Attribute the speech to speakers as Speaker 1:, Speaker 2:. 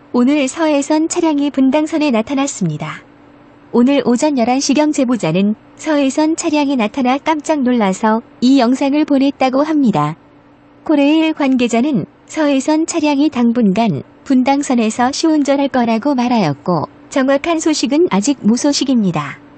Speaker 1: 오늘 서해선 차량이 분당선에 나타났습니다. 오늘 오전 11시경 제보자는 서해선 차량이 나타나 깜짝 놀라서 이 영상을 보냈다고 합니다. 코레일 관계자는 서해선 차량이 당분간 분당선에서 시운전할 거라고 말하였고 정확한 소식은 아직 무소식입니다.